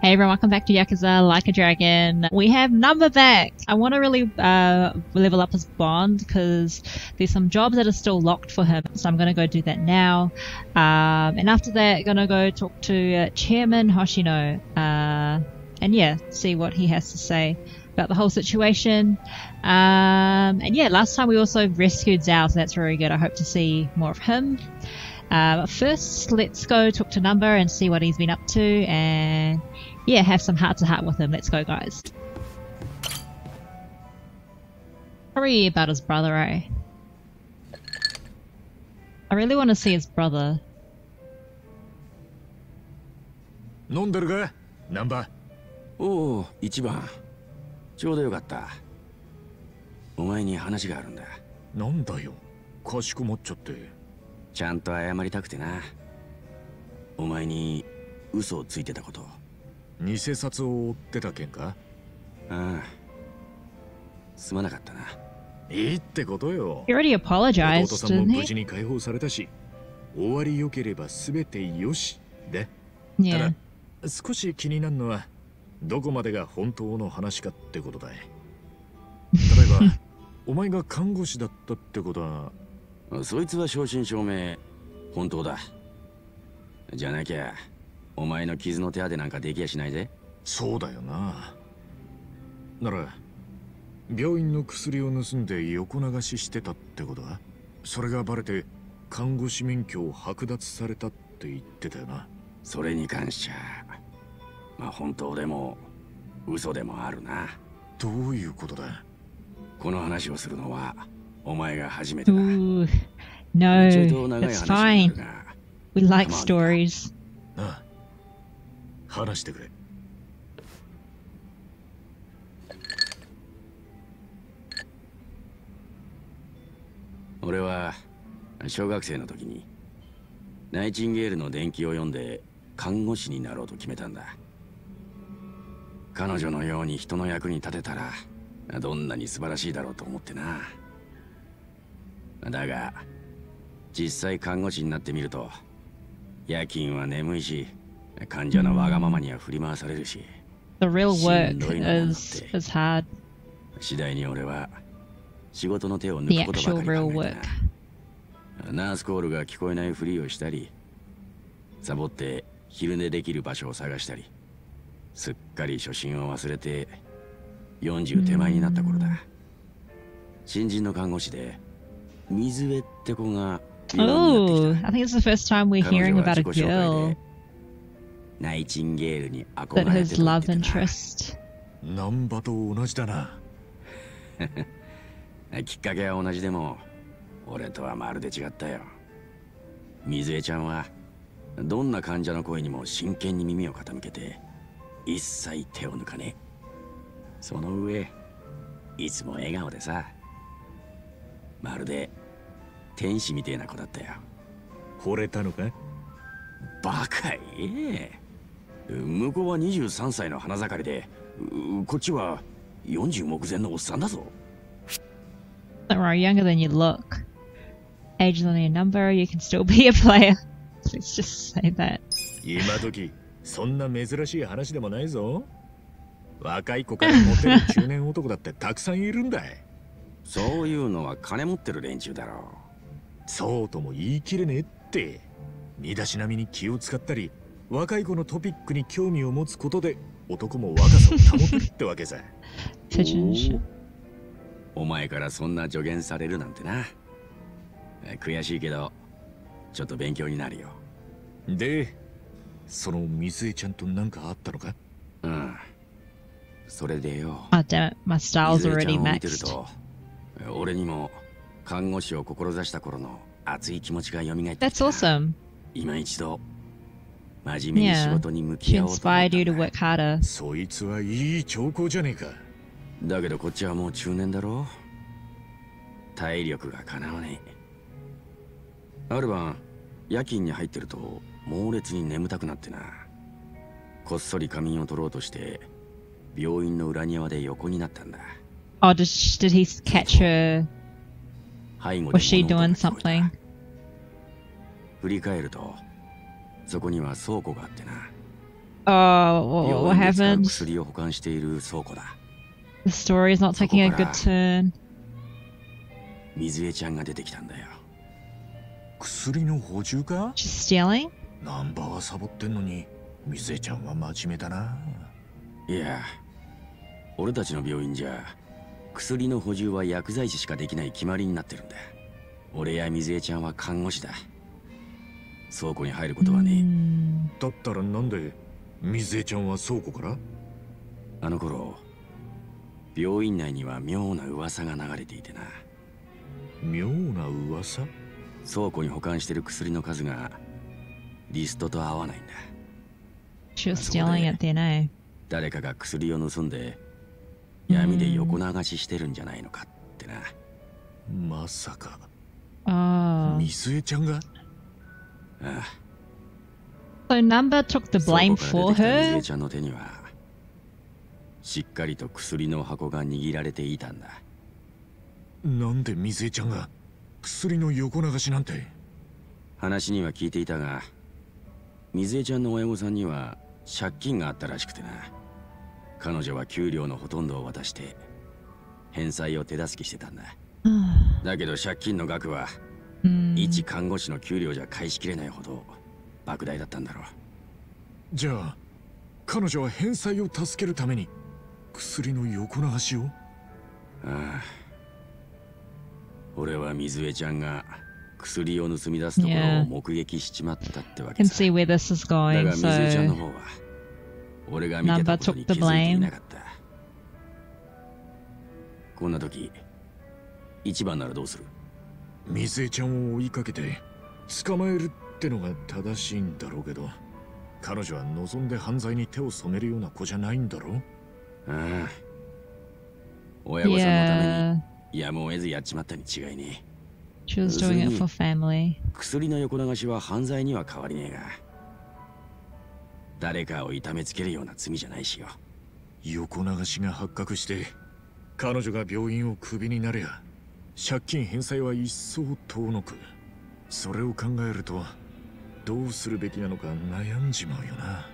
Hey everyone, welcome back to Yakuza Like a Dragon. We have Number back. I want to really level up his bond because there's some jobs that are still locked for him. So I'm going to go do that now. And after that, going to go talk to Chairman Hoshino. And yeah, see what he has to say about the whole situation. And yeah, last time we also rescued Zhao, so that's very good. I hope to see more of him. But first, let's go talk to Number and see what he's been up to, and yeah, have some heart-to-heart with him. Let's go, guys. Probably about his brother, eh? I really want to see his brother. 飲んでるか、ナンバー。 おお、一番。ちょうどよかった。お前に話があるんだ。 なんだよ、かしこまっちゃって。 ちゃんと謝りたくてな。お前に嘘をついてたこと。 偽札を追ってた件か。 ああ。すまなかったな。 いいってことよ。 He already apologized, 弟さんも didn't 無事 he? に解放されたし、終わり良ければ全てよしで。 Yeah. ただ少し気になるのはどこまでが本当の話かってことだ。例えばお前が看護師だったってことは。 そいつは正真正銘本当だ。じゃなきゃお前の傷の手当てなんかできやしないぜ。 そうだよな。なら病院の薬を盗んで横流ししてたってことは。それがバレて看護師免許を剥奪されたって言ってたよな。 それに関しちゃまあ本当でも嘘でもあるな。 どういうことだ。 この話をするのはお前が初めてだ。 Ooh, no, it's fine. We like stories. ああ、話してくれ。 俺は小学生の時にナイチンゲールの伝記を読んで看護師になろうと決めたんだ。彼女のように人の役に立てたらどんなに素晴らしいだろうと思ってな。だが実際看護師になってみると夜勤は眠いし患者のわがままには振り回されるし The real work is hard. 次第に俺は仕事の手を抜くことばかり考えたな。ナースコールが聞こえないふりをしたりサボって昼寝できる場所を探したりすっかり初心を忘れて40手前になった頃だ。新人の看護師で水江って子が Oh, I think it's the first time we're hearing about a girl ナイチンゲールに憧 that れ has てた love って言ってたな。 interest. ナンバと同じだな。 きっかけは同じでも俺とはまるで違ったよ。水江ちゃんはどんな患者の声にも真剣に耳を傾けて一切手を抜かねえ。その上いつも笑顔でさ、まるで天使みてえな子だったよ。 惚れたのか。 バカ言え。向こうは23歳の花盛りでこっちは40目前のおっさんだぞ。 Don't worry, younger than you look. Age is only a number, you can still be a player. Let's just say that. 今時そんな珍しい話でもないぞ。若い子からモテる中年男だってたくさんいるんだ。 そういうのは金持ってる連中だろう。 そうとも言い切れねえって。身だしなみに気を使ったり若い子のトピックに興味を持つことで男も若さを保てるってわけさ。 お前からそんな助言されるなんてな。悔しいけどちょっと勉強になるよ。 でその水江ちゃんと何かあったのか。 うん、それでよ。 Oh damn it, my style's 水江ちゃ already んを見てる maxed. と俺にも看護師を志した頃の熱い気持ちが蘇ってきた。 That's awesome. 今一度真面目に仕事に向き She 合おうと思った inspired you んだ。 to work harder. そいつはいい兆候じゃねえか。 だけどこっちはもう中年だろ。体力がかなわねえ。ある晩夜勤に入ってると猛烈に眠たくなってな。こっそり仮眠を取ろうとして病院の裏庭で横になったんだ。 Oh, did he catch her? 背後 Was で she 物音 doing が聞こえた。 something? 振り返るとそこには倉庫があってな。 Oh, what 病院で使う happened? 薬を保管している倉庫だ。 The story is not taking a good turn. 水江ちゃんが出てきたんだよ。 薬の補充か？ She's stealing? ナンバーはサボってんのに、水江ちゃんは真面目だな。 いや、俺たちの病院じゃ薬の補充は薬剤師しかできない決まりになってるんだ。俺や水江ちゃんは看護師だ。倉庫に入ることはねえ。 だったらなんで水江ちゃんは倉庫から？ あの頃病院内には妙な噂が流れていてな。 妙な噂？ 倉庫に保管してる薬の数がリストと合わないんだ。 She was stealing it then, eh? 誰かが薬を盗んで闇で横流ししてるんじゃないのかってな。 まさか Oh. 水江ちゃんが？ ああ。 So Number took the blame 倉庫 for から出てきた水 her? 江ちゃんの手にはしっかりと薬の箱が握られていたんだ。 なんで水江ちゃんが薬の横流しなんて？ 話には聞いていたが、水江ちゃんの親御さんには借金があったらしくてな。彼女は給料のほとんどを渡して返済を手助けしてたんだ。だけど借金の額は一看護師の給料じゃ返しきれないほど莫大だったんだろう。 じゃあ彼女は返済を助けるために薬の横流しを？ ああ。俺は水江ちゃんが薬を盗み出すところを目撃しちまったってわけ Can さ。 see where this is だ going, が水江ちゃんの so 方は俺が見てたことに気づいていなかった。こんな時一番ならどうする？ 水江ちゃんを追いかけて捕まえるってのが正しいんだろうけど、彼女は望んで犯罪に手を染めるような子じゃないんだろう。 ああ。親御さんのため yeah, にやむを得ずやっちまったに違いねえ。 she was doing it for family. 薬の横流しは犯罪には変わりねえが、誰かを痛めつけるような罪じゃないしよ。 横流しが発覚して彼女が病院をクビになれや借金返済は一層遠のく。それを考えるとどうするべきなのか悩んじまうよな。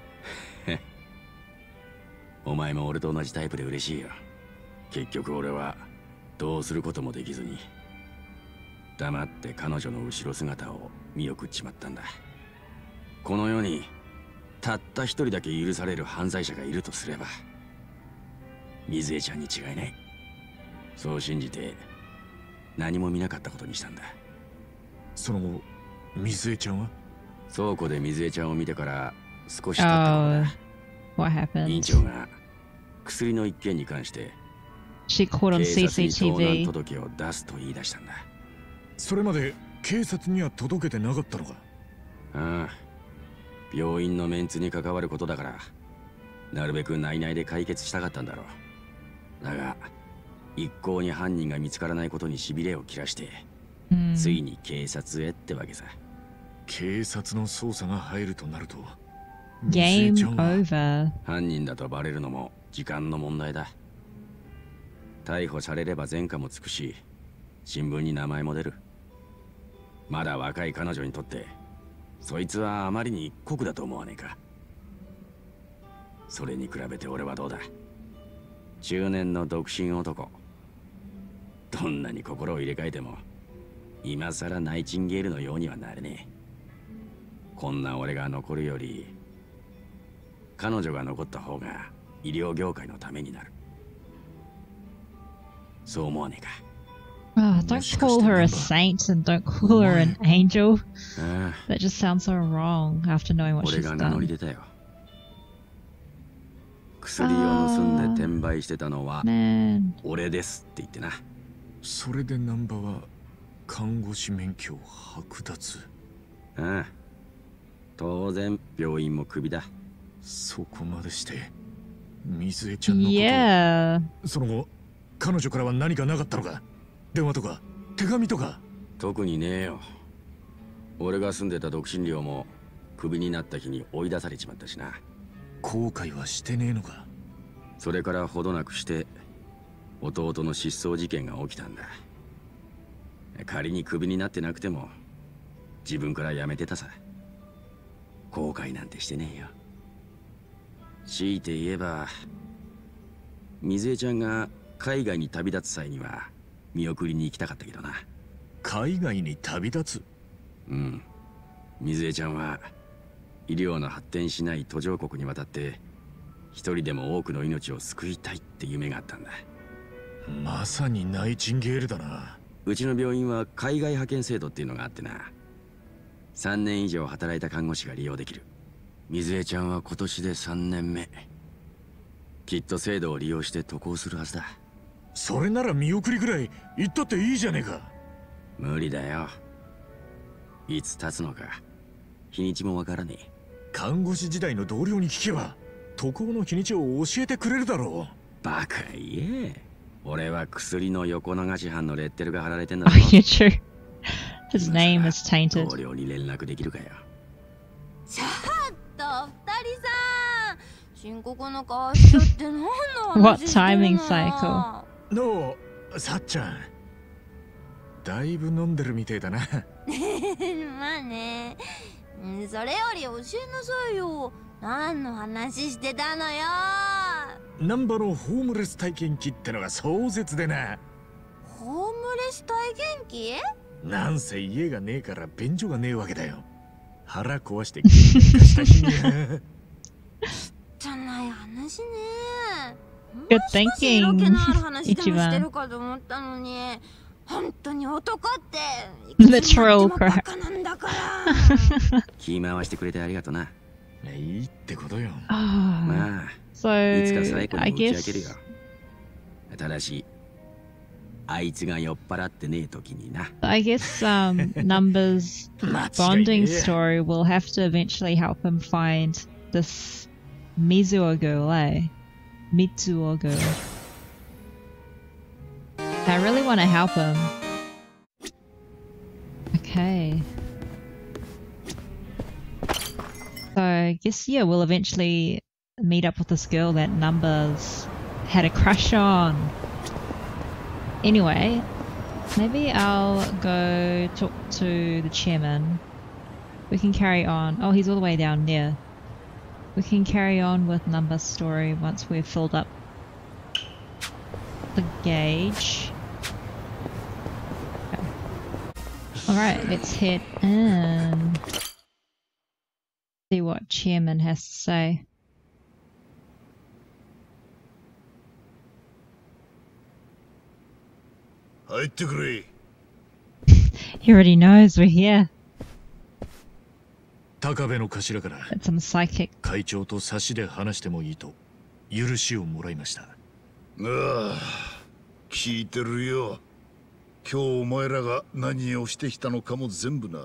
お前も俺と同じタイプで嬉しいよ。結局俺はどうすることもできずに黙って彼女の後ろ姿を見送っちまったんだ。この世にたった一人だけ許される犯罪者がいるとすれば水江ちゃんに違いない。そう信じて何も見なかったことにしたんだ。 その後水江ちゃんは？ 倉庫で水江ちゃんを見てから少し経った頃だ。 What 院 happened? 長が薬の一件に関して She caught on 警察に盗難 CCTV. 届を出すと言い出したんだ。 それまで警察には届けてなかったのか？ ああ。病院のメンツに関わることだからなるべく内々で解決したかったんだろう。だが一向に犯人が見つからないことにしびれを切らして、ついに警察へってわけさ。 警察の捜査が入るとなると Game 水江ちゃんは over. 犯人だとバレるのも時間の問題だ。逮捕されれば前科もつくし新聞に名前も出る。まだ若い彼女にとってそいつはあまりに酷だと思わねえか。それに比べて俺はどうだ。中年の独身男。どんなに心を入れ替えても今さらナイチンゲールのようにはなれねえ。こんな俺が残るより彼女が残った方が医療業界のためになる。そう思わねえか。 Oh, don't call her a saint and don't call her an angel. ああ。 That just sounds so wrong after knowing what 俺 she's が名乗り done. 出たよ。薬を盗んで転売してたのは Man. 俺ですって言ってな。 それで難波は看護師免許を剥奪？ ああ。当然病院もクビだ。 そこまでして水江ちゃんのこと、 Yeah. その後彼女からは何かなかったのか？電話とか手紙とか？ 特にねえよ。俺が住んでた独身寮もクビになった日に追い出されちまったしな。 後悔はしてねえのか？ それからほどなくして弟の失踪事件が起きたんだ。仮にクビになってなくても自分から辞めてたさ。後悔なんてしてねえよ。 強いて言えば、水江ちゃんが海外に旅立つ際には見送りに行きたかったけどな。 海外に旅立つ？ うん。水江ちゃんは医療の発展しない途上国に渡って一人でも多くの命を救いたいって夢があったんだ。 まさにナイチンゲールだな。 うちの病院は海外派遣制度っていうのがあってな、3年以上働いた看護師が利用できる。水江ちゃんは今年で3年目。きっと制度を利用して渡航するはずだ。 それなら見送りぐらい行ったっていいじゃねえか。 無理だよ。いつ経つのか日にちもわからねえ。 看護師時代の同僚に聞けば渡航の日にちを教えてくれるだろう。バカ言え。俺は薬の横流し犯のレッテルが貼られてんだぞ。Oh, you're true. His name is tainted. 同僚に連絡できるかよ。 ちょっと二人さん、深刻な顔しちゃって何の話してるの？ What timing cycle? のさっちゃん、だいぶ飲んでるみてえだな。 まあね。それより教えなさいよ。何の話してたのよ。 難波のホームレス体験記ってのが壮絶でな。 ホームレス体験記？ なんせ家がねえから便所がねえわけだよ。腹壊して喧嘩した日に。 じゃない話ね。 Good thinking. 色気のある話でもしてるかと思ったのに、本当に男って Literal crap. バカなんだから。 気回してくれてありがとな。 いいってことよ。 まあ、 So いつか最後 I に打ち明ける guess よ。ただし、あいつが酔っ払ってねえ時にな。 I guess Number's bonding story will have to eventually help him find this Mizuo girl, Mitsuo girl. I really want to help him. Okay. So I guess, yeah, we'll eventually meet up with this girl that Numbers had a crush on. Anyway, maybe I'll go talk to the chairman. We can carry on. Oh, he's all the way down there. We can carry on with Numbers' story once we've filled up the gauge. Okay. Alright, let's head in. See what chairman has to say. He already knows we're here. 高部の頭から It's some psychic. 会長と差しで話してもいいと許しをもらいました。 ああ、聞いてるよ。今日お前らが何をしてきたのかも全部な。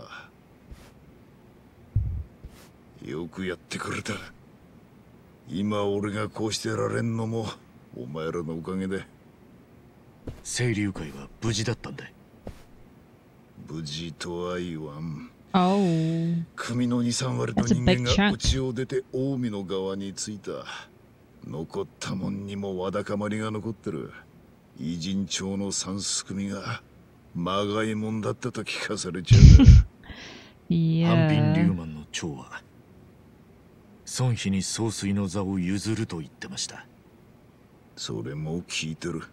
よくやってくれた。今俺がこうしてられんのもお前らのおかげで。 清流会は無事だったんだ。 無事とは言わん。 Oh. 組の2、3割の人間がうちを出て近江の側に着いた。残ったもんにもわだかまりが残ってる。偉人町の三すくみがまがいもんだったと聞かされちゃうな。 半品 Yeah. リューマンの長は孫妃に総帥の座を譲ると言ってました。 それも聞いてる。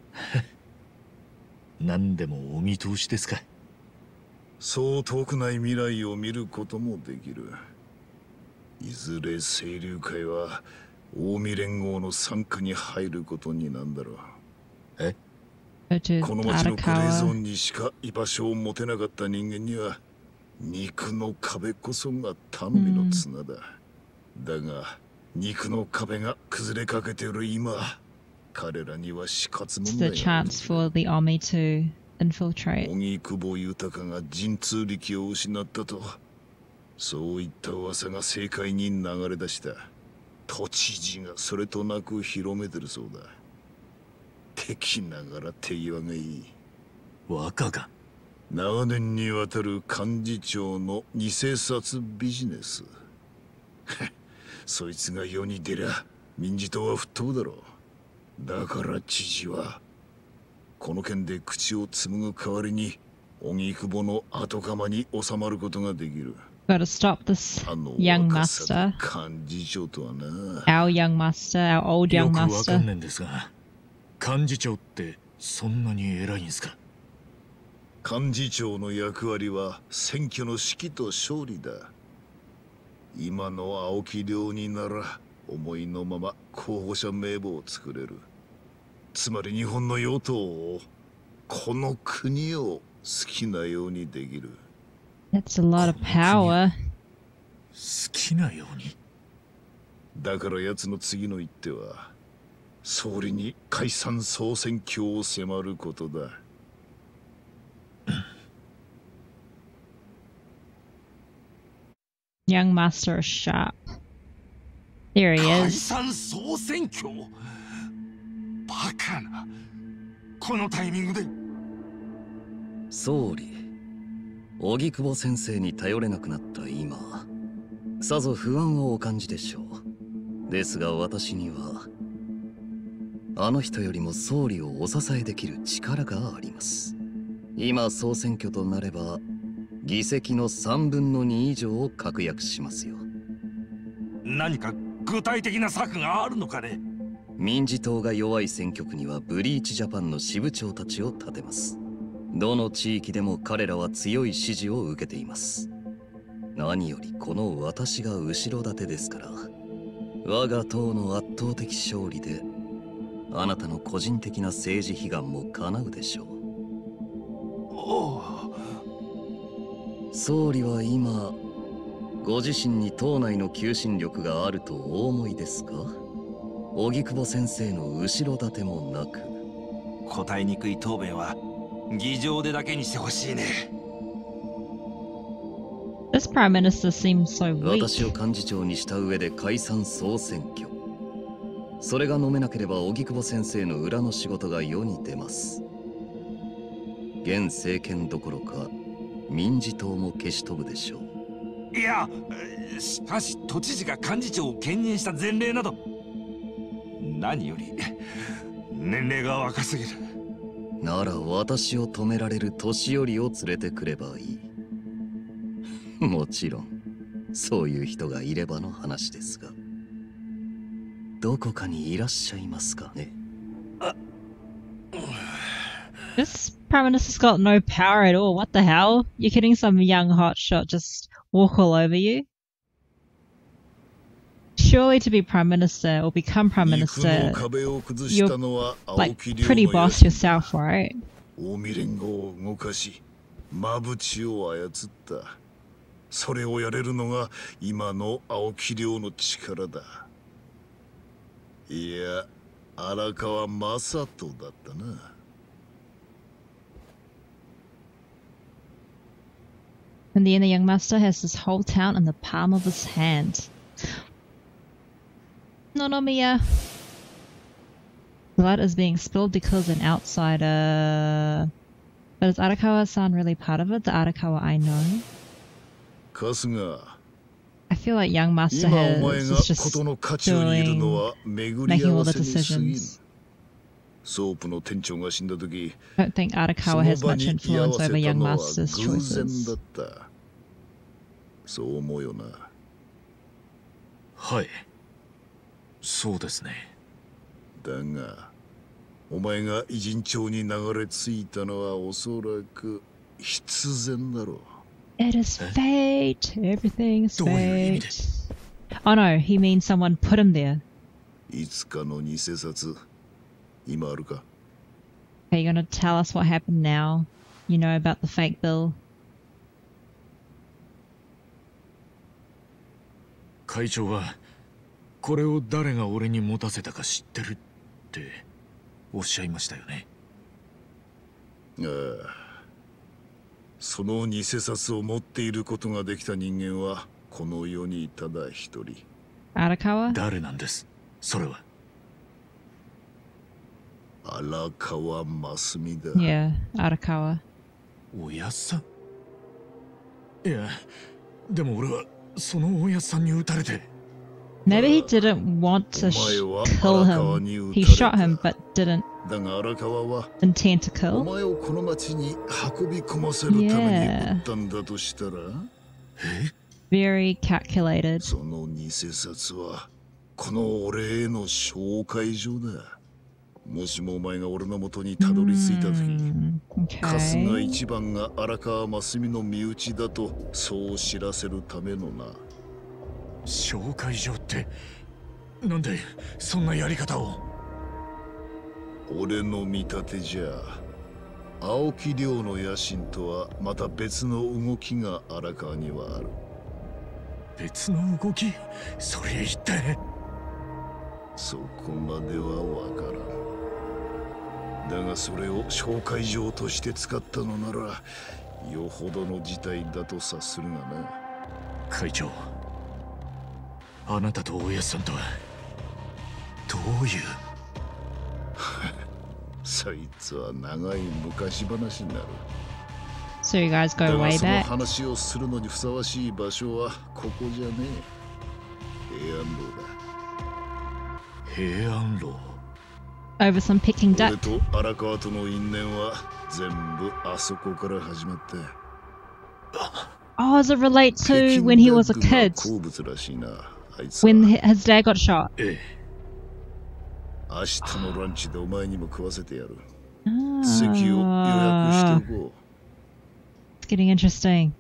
何でもお見通しですか。 そう遠くない未来を見ることもできる。いずれ清流会は近江連合の傘下に入ることになんだろう。 え？ この町のグレーゾーンにしか居場所を持てなかった人間には肉の壁こそが頼みの綱だ。だが肉の壁が崩れかけている今、彼らには死活問題が。 It's the chance for the army to infiltrate. 荻窪豊が神通力を失ったと、そういった噂が政界に流れ出した。都知事がそれとなく広めてるそうだ。敵ながら手際がいい。 若が長年にわたる幹事長の偽札ビジネス。そいつが世に出りゃ民事党は吹っ飛ぶだろう。だから知事はこの件で口を紡ぐ代わりに荻窪の後釜に収まることができる。 Gotta stop this young master. Our young master, our old young master. よくわかんないんですが、幹事長ってそんなに偉いんですか？ 幹事長の役割は選挙の指揮と勝利だ。今の青木亮になら思いのまま候補者名簿を作れる。つまり日本の与党を、この国を好きなようにできる。 That's a lot of power. 好きなように。 だから奴の次の一手は総理に解散総選挙を迫ることだ。 Young master is sharp. There he 解 is. 散総選挙。バカな。このタイミングで。 総理、荻窪先生に頼れなくなった今、さぞ不安をお感じでしょう。ですが私にはあの人よりも総理をお支えできる力があります。今総選挙となれば議席の3分の2以上を確約しますよ。 何か具体的な策があるのかね？ 民自党が弱い選挙区にはブリーチジャパンの支部長たちを立てます。どの地域でも彼らは強い支持を受けています。何よりこの私が後ろ盾ですから、我が党の圧倒的勝利であなたの個人的な政治悲願も叶うでしょう。総理は今ご自身に党内の求心力があるとお思いですか？荻窪先生の後ろ盾もなく。 答えにくい答弁は議場でだけにしてほしいね。 This prime minister seems so weak. 私を幹事長にした上で解散総選挙。それが飲めなければ荻窪先生の裏の仕事が世に出ます。現政権どころか民自党も消し飛ぶでしょう。 いや、しかし都知事が幹事長を兼任した前例など、何より年齢が若すぎる。 なら私を止められる年寄りを連れてくればいい。もちろんそういう人がいればの話ですが、どこかにいらっしゃいますかね。 This prime minister's got no power at all. What the hell? You're kidding? Some young hotshot just walk all over you? Surely to be prime minister or become prime minister, you're like pretty boss yourself, right? 近江連合を動かし、馬淵を操った。それをやれるのが今の青木亮の力だ。いや、荒川正人だったな。 In the end, the young master has this whole town in the palm of his hand. Nonomiya. Blood is being spilled because an outsider. But is Arakawa-san really part of it? The Arakawa I know? I feel like young master is just doing, making all the decisions. I don't think Arakawa has much influence over young master's choices. そう思うよな。 はい、そうですね。 だが、お前が偉人帳に流れ着いたのはおそらく必然だろう。 It is fate. Everything is fate. Oh no, he means someone put him there. いつかの偽札、今あるか? Okay, you're gonna tell us what happened now. You know about the fake bill. 会長はこれを誰が俺に持たせたか知ってるっておっしゃいましたよね。 ああ、その偽札を持っていることができた人間はこの世にただ一人。 Arakawa? 誰なんです、それは。 荒川真澄だ。 Yeah, Arakawa. おやっさん。いや、でも俺はそのおやっさんに撃たれて。 Maybe he didn't want to kill him. He shot him, but didn't intend to kill. お前をこの町に運び込ませるために撃ったんだとしたら、 Very calculated. その偽札はこの俺への紹介状だ。もしもお前が俺の元にたどり着いた時、春日一番が荒川真澄の身内だとそう知らせるためのな。 紹介状ってなんでそんなやり方を？ 俺の見立てじゃ青木亮の野心とはまた別の動きが荒川にはある。 別の動き？それ一体？ そこまではわからん。だがそれを紹介状として使ったのならよほどの事態だと察するがな。 会長、あなたと大家さんとはどういうそいつは長い昔話になる。 So you guys go だが way その back? 話をするのにふさわしい場所はここじゃねえ。平安楼だ。 平安楼。 Over some picking 俺 duck. と荒川との因縁は全部あそこから始まった。 Oh, does it relate to when he was a kid? 好物らしいな、あいつは。 When his dad got shot? ええ。 明日のランチでお前にも食わせてやる。席を予約しておこう。 It's getting interesting.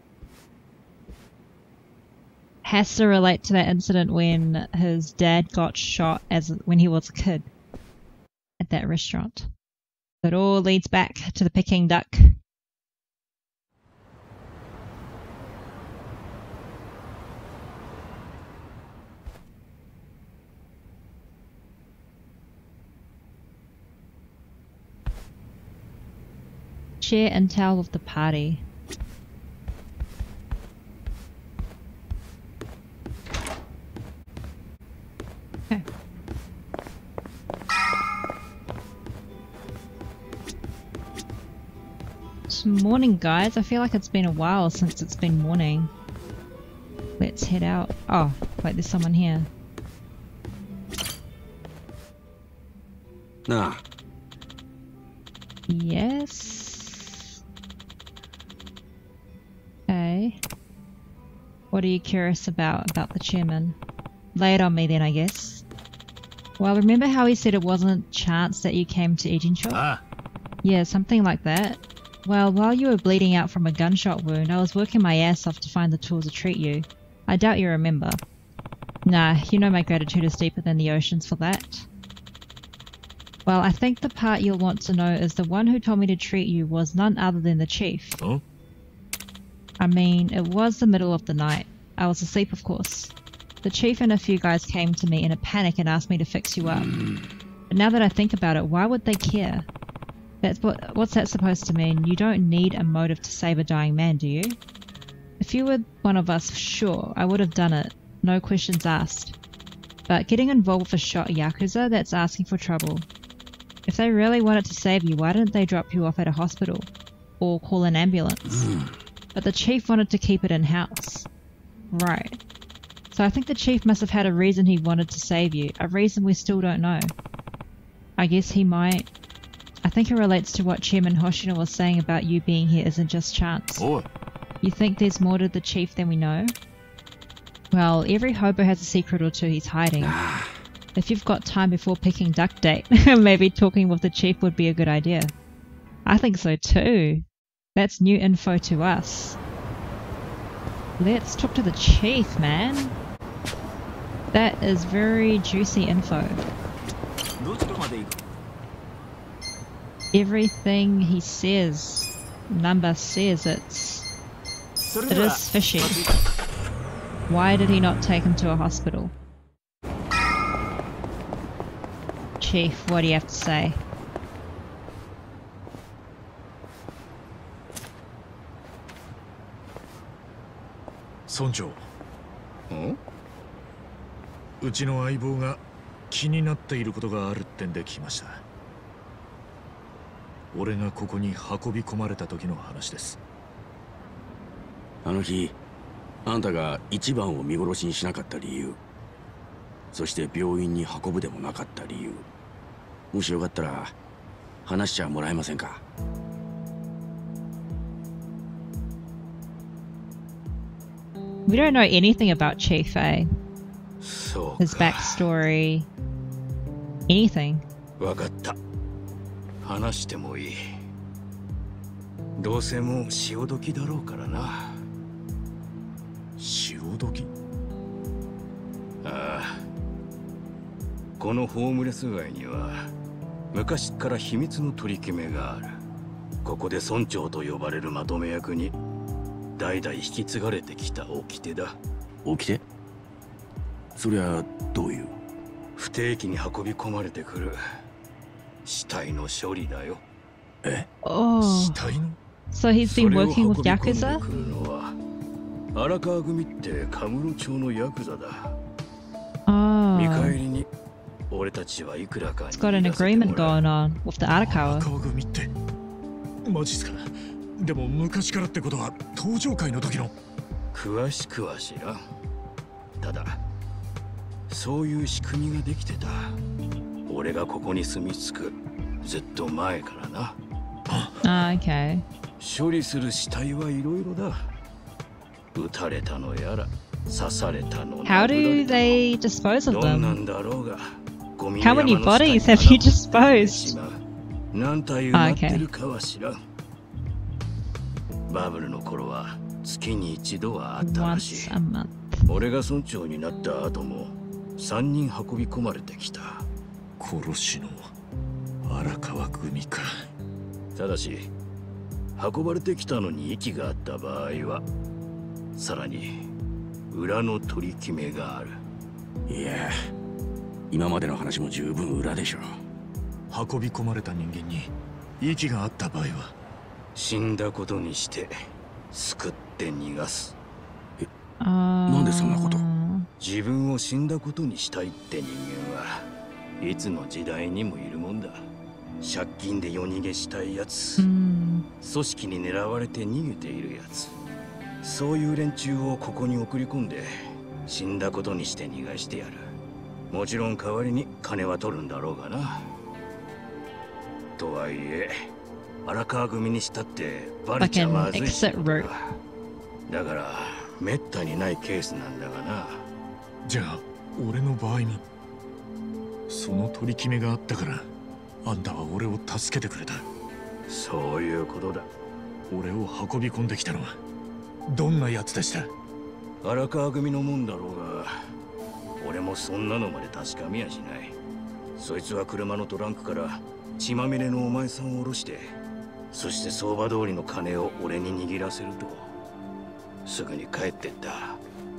Has to relate to that incident when his dad got shot when he was a kid at that restaurant. It all leads back to the Peking duck. Share intel with the party. Okay. It's morning, guys. I feel like it's been a while since it's been morning. Let's head out. Oh, wait, there's someone here. なあ、 Yes. Okay. What are you curious about the chairman? Lay it on me then, I guess. Well, remember how he said it wasn't chance that you came to Eating Shop? Ah. Yeah, something like that. Well, while you were bleeding out from a gunshot wound, I was working my ass off to find the tools to treat you. I doubt you remember. Nah, you know my gratitude is deeper than the oceans for that. Well, I think the part you'll want to know is the one who told me to treat you was none other than the chief. Huh? I mean, it was the middle of the night. I was asleep, of course. The chief and a few guys came to me in a panic and asked me to fix you up. But now that I think about it, why would they care? What's that supposed to mean? You don't need a motive to save a dying man, do you? If you were one of us, sure, I would have done it. No questions asked. But getting involved with a shot Yakuza, that's asking for trouble. If they really wanted to save you, why didn't they drop you off at a hospital? Or call an ambulance? But the chief wanted to keep it in-house. Right. So I think the chief must have had a reason he wanted to save you, a reason we still don't know. I guess he might. I think it relates to what Chairman Hoshino was saying about you being here isn't just chance. Oh. You think there's more to the chief than we know? Well, every hobo has a secret or two he's hiding. If you've got time before picking duck date, maybe talking with the chief would be a good idea. I think so too. That's new info to us. Let's talk to the chief, man. That is very juicy info. Everything he says, Number says it is fishy. Why did he not take him to a hospital? Chief, what do you have to say? Sonjo. うちの相棒が気になっていることがあるってんで来ました。俺がここに運び込まれた時の話です。 あの日、あんたが一番を見殺しにしなかった理由、そして病院に運ぶでもなかった理由、もしよかったら話しちゃもらえませんか？ We don't know anything about Chief, eh? そうか。 His backstory. Anything. わかった。話してもいい。どうせもう潮時だろうからな。 潮時？ ああ。このホームレス街には昔から秘密の取り決めがある。ここで村長と呼ばれるまとめ役に代々引き継がれてきた掟だ。 掟？そりゃどういう？ 不定期に運び込まれてくる死体の処理だよ。 え？ Oh. 死体の？ So he's been working with Yakuza? それを運び込んでくるのは荒川組ってカムロ町のヤクザだ。見 Oh. 返りに俺たちはいくらかに It's got an agreement going on with the 荒 Arakawa. 川組ってマジっすか？でも昔からってことは登場会の時の？ 詳しくは知らん。ただそういう仕組みができてた。俺がここに住み着くずっと前からな。 Ah, okay. 処理する死体はいろいろだ。撃たれたのやら刺されたの。 How do they dispose of どんな them? んだろうが。 How many bodies have you disposed? 何体埋まってるかは知らん。バブルの頃は月に一度はあったらしい。 Once a month. 俺が村長になった後も3人運び込まれてきた。 殺しの荒川組か。 ただし運ばれてきたのに息があった場合はさらに裏の取り決めがある。 いや、今までの話も十分裏でしょ。 運び込まれた人間に息があった場合は死んだことにして救って逃がす。 なんでそんなこと？ 自分を死んだことにしたいって人間はいつの時代にもいるもんだ。借金で夜逃げしたいやつ、組織に狙われて逃げているやつ、そういう連中をここに送り込んで死んだことにして逃がしてやる。もちろん代わりに金は取るんだろうがな。とはいえ荒川組にしたってバレちゃまずいし。だからめったにないケースなんだがな。 じゃあ俺の場合もその取り決めがあったからあんたは俺を助けてくれた。 そういうことだ。 俺を運び込んできたのはどんなやつでした？ 荒川組のもんだろうが俺もそんなのまで確かめやしない。そいつは車のトランクから血まみれのお前さんを下ろして、そして相場通りの金を俺に握らせるとすぐに帰ってった。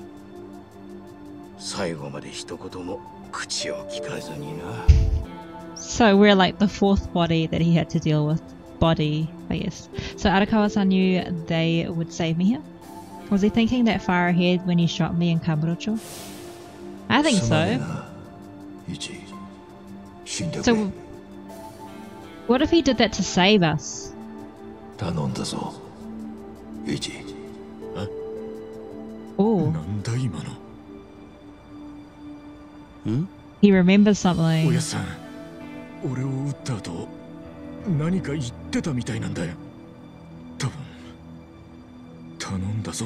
最後まで一言も口を聞かずにな。 So we're like the fourth body that he had to deal with. Body, I guess. So Arakawa-san knew they would save me here? Was he thinking that far ahead when he shot me in Kamurocho? I think so. So what if he did that to save us? Oh. He remembers something. おやさん、俺を撃った後何か言ってたみたいなんだよ。多分頼んだぞ。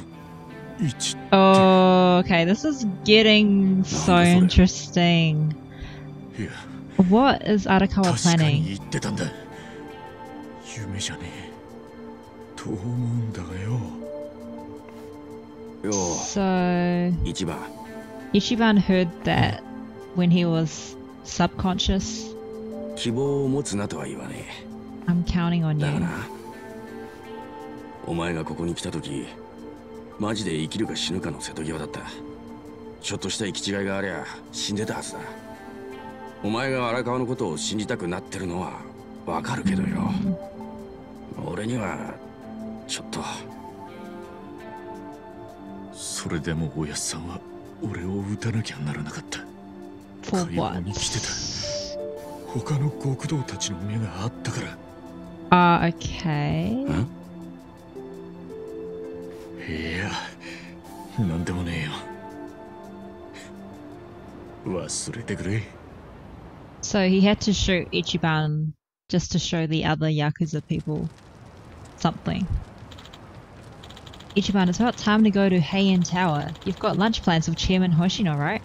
Oh, okay. This is getting so interesting. What is Arakawa 確かに planning? 言ってたんだ。夢じゃねえと思うんだがよ。 So 一番 Ichiban heard that when he was subconscious. 希望を持つなとは言わねえ。 I'm counting on だが you. な、お前がここに来た時マジで生きるか死ぬかの瀬戸際だった。ちょっとした行き違いがありゃ死んでたはずだ。お前が荒川のことを信じたくなってるのはわかるけどよ、俺にはちょっと。 それでもおやっさんは俺を撃たなきゃならなかった。 For 解放 what? に来てた。他の極道たちの目があったから。 Okay. いや、なんでもねえよ。忘れてくれ。 So he had to shoot Ichiban just to show the other Yakuza people something. Ichiban, it's about time to go to Heian Tower. You've got lunch plans with Chairman Hoshino, right?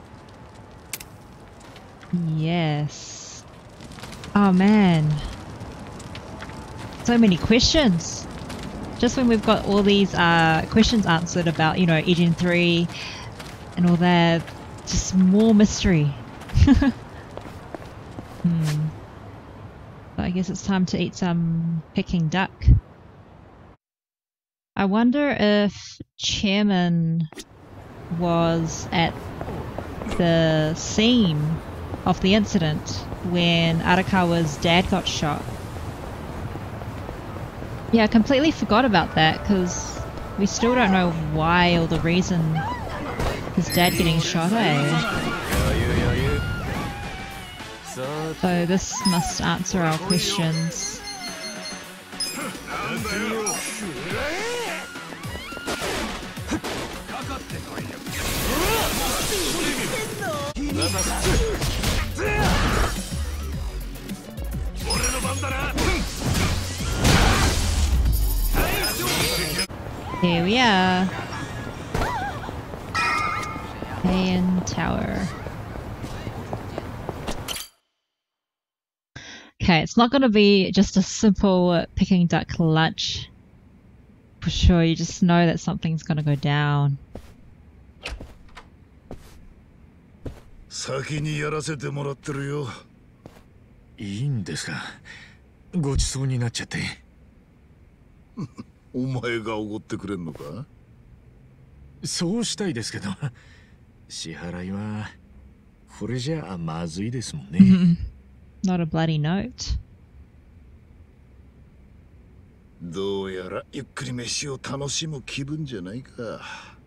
Yes. Oh man. So many questions. Just when we've got all these questions answered about, you know, Ejin 3 and all that, just more mystery. I guess it's time to eat some Peking duck. I wonder if Chairman was at the scene of the incident when Arakawa's dad got shot. Yeah, I completely forgot about that because we still don't know why or the reason his dad getting shot, So this must answer our questions. Here we are. Heian Tower. Okay, it's not going to be just a simple Peking duck lunch. For sure, you just know that something's going to go down. 先にやらせてもらってるよ。 いいんですか。ごちそうになっちゃって。 お前がおごってくれんのか？ そうしたいですけど、支払いはこれじゃまずいですもんね。 Not a bloody note. どうやらゆっくり飯を楽しむ気分じゃないか。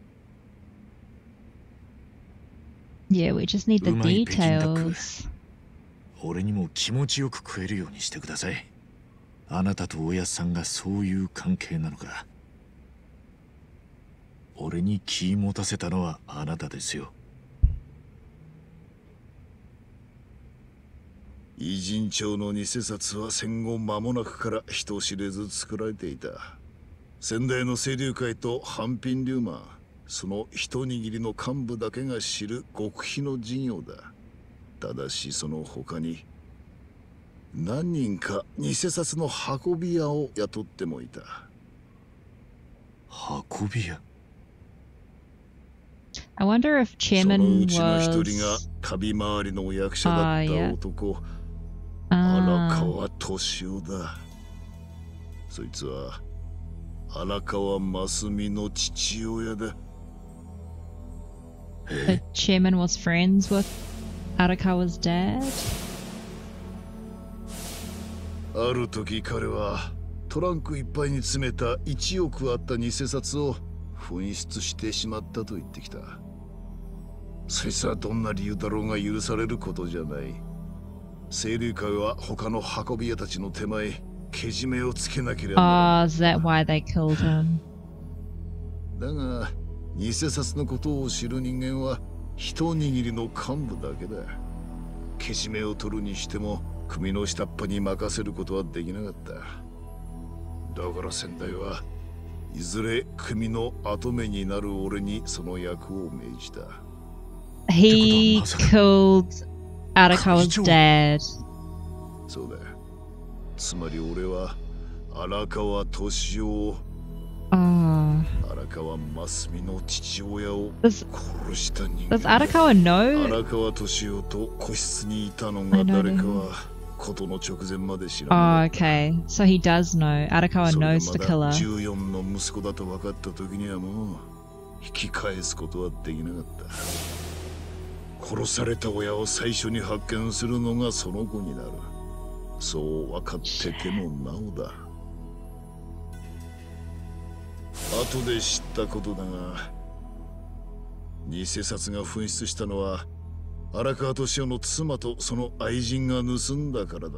Yeah, we just need the details. 俺にも気持ちよく食えるようにしてください。あなたとおやさんがそういう関係なのか。俺に気持たせたのはあなたですよ。 偉人帳の偽札は戦後間もなくから人知れず作られていた。先代の清流会と半品流マン、その一握りの幹部だけが知る極秘の事業だ。ただしその他に何人か偽札の運び屋を雇ってもいた。 運び屋？ I wonder if Chairman was... そのうちの一人が旅回りの役者だった男、荒川敏夫だ。そいつは荒川真澄の父親だ。 The chairman was friends with Arakawa's dad? ある時彼はトランクいっぱいに詰めた1億あった偽札を紛失してしまったと言ってきた。そいつはどんな理由だろうが許されることじゃない。清流会は他の運び屋たちの手前けじめをつけなければならない。 Is that why they killed him? だが偽札のことを知る人間は一握りの幹部だけだ。けじめを取るにしても組の下っ端に任せることはできなかった。だから先代はいずれ組の跡目になる俺にその役を命じた。 He killed Arakawa's dad. そうだ。つまり俺は荒川敏夫を、荒川真澄の父親を殺した人間。 Does Arakawa know? 荒川敏夫と個室にいたのが誰かはことの直前まで知らない。 Okay. So he does know. Arakawa knows the killer. 14の息子だと分かった時にはもう引き返すことはできなかった。殺された親を最初に発見するのがその子になる。そう分かっててもなおだ。後で知ったことだが、偽札が紛失したのは荒川敏夫の妻とその愛人が盗んだからだった。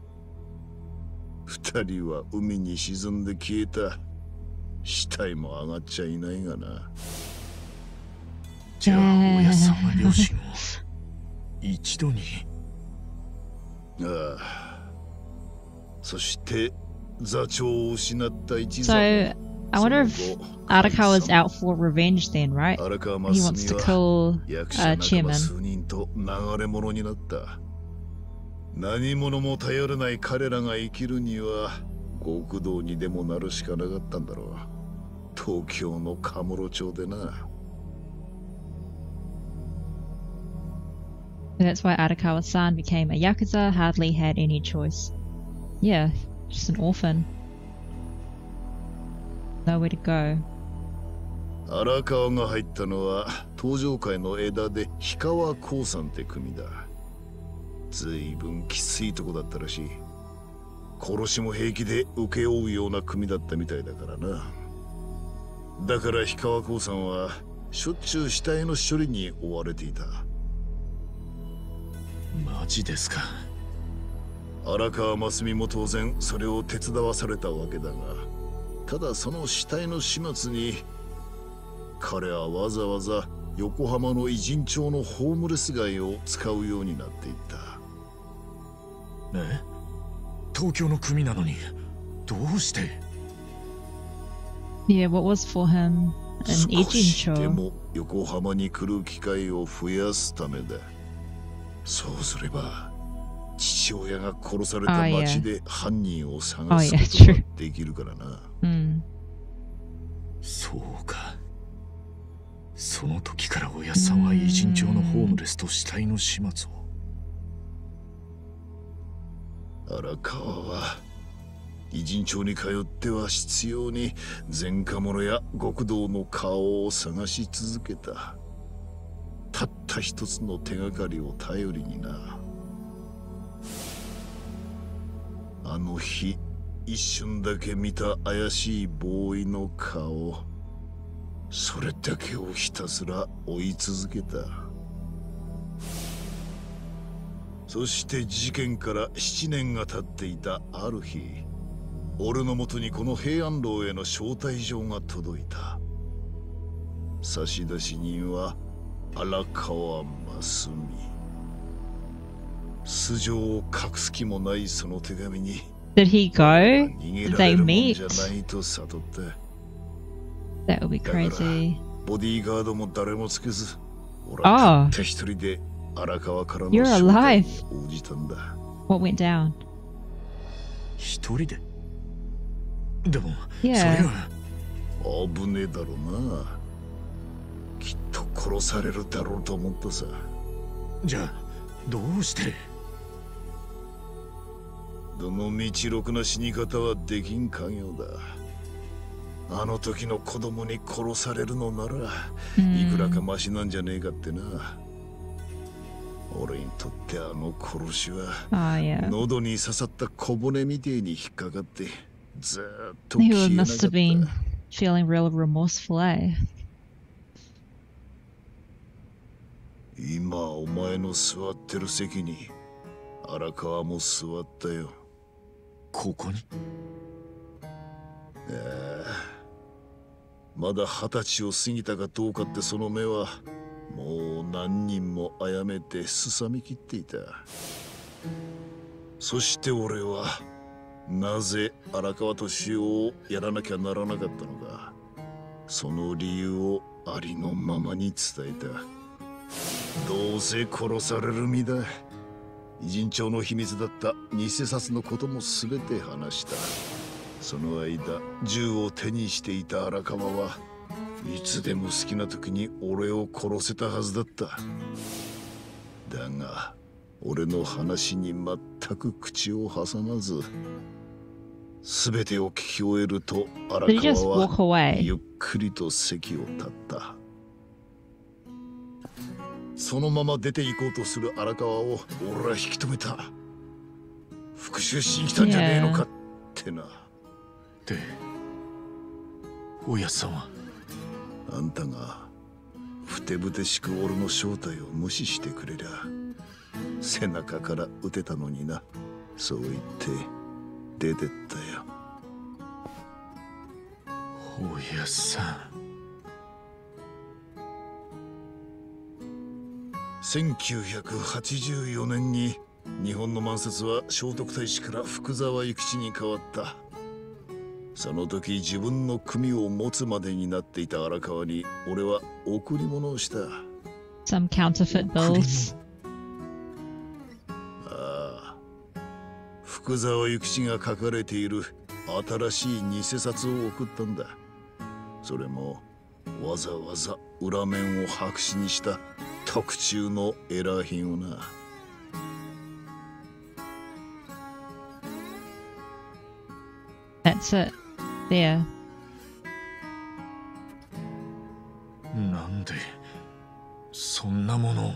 二人は海に沈んで消えた。死体も上がっちゃいないがな。 じゃあ親さんは両親を一度に。 ああ。そして座長を失った一座。 So I wonder if Arakawa is out for revenge then, right? He wants to kill Chairman. 何者も頼れない彼らが生きるには極道にでもなるしかなかったんだろう。東京のカムロ町でな。 That's why Arakawa-san became a yakuza, hardly had any choice. Yeah, just an orphan. Nowhere to go. 荒川が入ったのは東上会の枝で氷川興産って組だ。ずいぶんきついとこだったらしい。殺しも平気で請け負うような組だったみたいだからな。だから氷川興産はしょっちゅう死体の処理に追われていた。 マジですか。 荒川真澄も当然それを手伝わされたわけだが、ただその死体の始末に彼はわざわざ横浜の偉人町のホームレス街を使うようになっていった。 え？東京の組なのにどうして？ Yeah, what was for him an 偉人町？ でも横浜に来る機会を増やすためだ。そうすれば父親が殺された町で犯人を探すことができるからな。 そうか。その時からおやっさんは偉人町のホームレスと死体の始末を。 荒川は偉人町に通っては執拗に前科者や極道の顔を探し続けた。たった一つの手がかりを頼りにな。あの日一瞬だけ見た怪しいボーイの顔、それだけをひたすら追い続けた。そして事件から7年が経っていたある日、俺のもとにこの平安楼への招待状が届いた。差出人は荒川真澄。素性を隠す気もないその手紙に Did he go? Did they meet? じゃないと悟った。 That would be crazy. ボディーガードも誰もつけず、俺はたった一人で荒川からの招待を応じたんだ。 What went down? 一人で？でも、 それは危ねえだろうな。きっと殺されるだろうと思ったさ。 じゃあどうして？ どの道ろくな死に方はできん家業だ。あの時の子供に殺されるのならいくらかマシなんじゃねえかってな。俺にとってあの殺しは喉に刺さった小骨みてえに引っかかってずっと消えなかった。 He must have been feeling real remorseful, eh? 今お前の座ってる席に荒川も座ったよ。 ここに？ まだ20歳を過ぎたかどうかってその目はもう何人も殺めてすさみきっていた。そして俺はなぜ荒川敏夫をやらなきゃならなかったのか、その理由をありのままに伝えた。どうせ殺される身だ。偉人町の秘密だった偽札のことも全て話した。その間銃を手にしていた荒川はいつでも好きな時に俺を殺せたはずだった。だが俺の話に全く口を挟まず、全てを聞き終えると荒川はゆっくりと席を立った。そのまま出て行こうとする荒川を俺は引き止めた。復讐しに来たんじゃねえのかってな。 で、おやっさんは？ あんたがふてぶてしく俺の正体を無視してくれりゃ背中から撃てたのにな。そう言って出てったよ。 おやっさん。 1984年に日本の満札は聖徳太子から福沢諭吉に変わった。 その時自分の組を持つまでになっていた荒川に俺は贈り物をした。 Some counterfeit bills. ああ、福沢諭吉が書かれている新しい偽札を送ったんだ。それもわざわざ裏面を白紙にした特注のエラー品をな。 That's it. There. なんでそんなものを。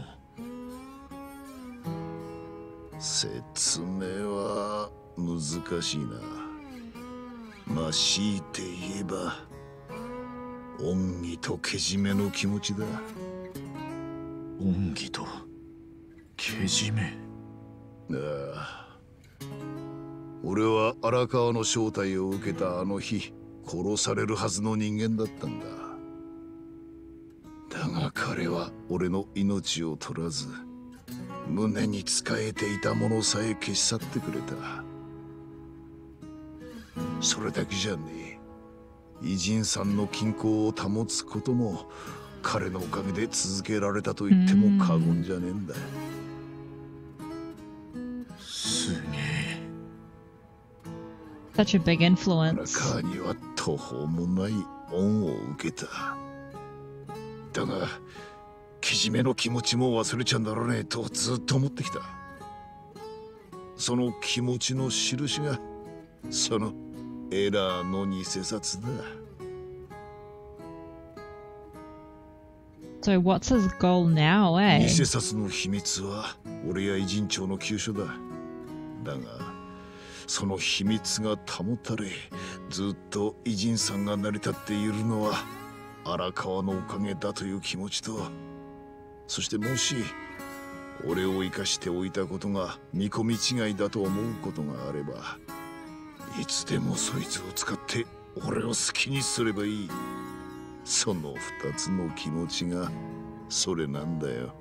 説明は難しいな。まあ強いて言えば恩義とけじめの気持ちだ。 恩義とけじめ。 ああ、俺は荒川の招待を受けたあの日殺されるはずの人間だったんだ。だが彼は俺の命を取らず胸に仕えていたものさえ消し去ってくれた。それだけじゃねえ。偉人さんの均衡を保つことも彼のおかげで続けられたと言っても過言じゃねえんだ。 すげえ。 Such a big 荒 influence. 川には途方もない恩を受けた。だがけじめの気持ちも忘れちゃならねえとずっと思ってきた。その気持ちの印がそのエラーの偽札だ。 So what's his goal now, eh? 偽札の秘密は俺や偉人長の急所だ。だがその秘密が保たれずっと偉人さんが成り立っているのは荒川のおかげだという気持ちと、そしてもし俺を生かしておいたことが見込み違いだと思うことがあればいつでもそいつを使って俺を好きにすればいい。その二つの気持ちがそれなんだよ。